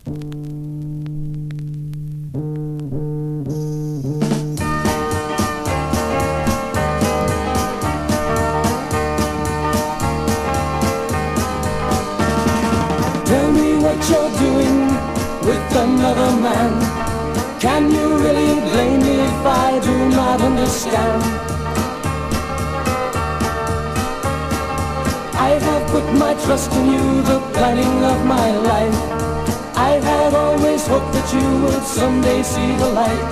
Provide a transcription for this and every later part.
Tell me what you're doing with another man. Can you really blame me if I do not understand? I have put my trust in you, the planning of my life. I had always hoped that you would someday see the light.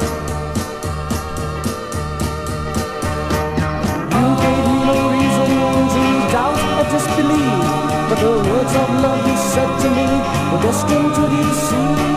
You gave me no reason to doubt or disbelieve, but the words of love you said to me were destined to deceive.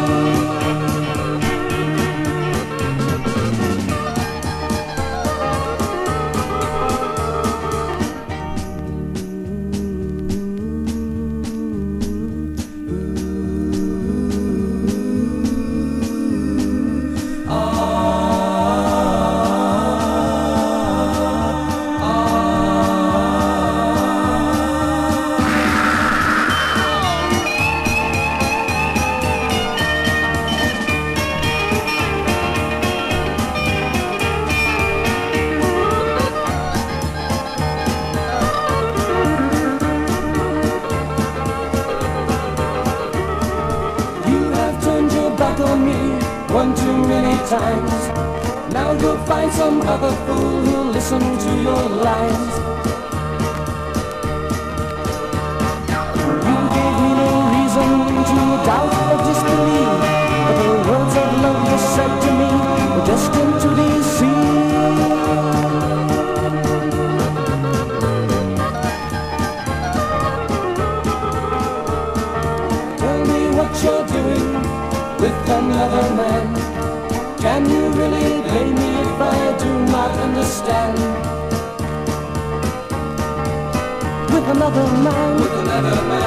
One too many times. Now you'll find some other fool who'll listen to your lies. You gave me no reason to doubt or disbelieve, but the words of love you said to me were destined to deceive. Tell me what you're doing with another man. Can you really blame me if I do not understand? With another man, with another man.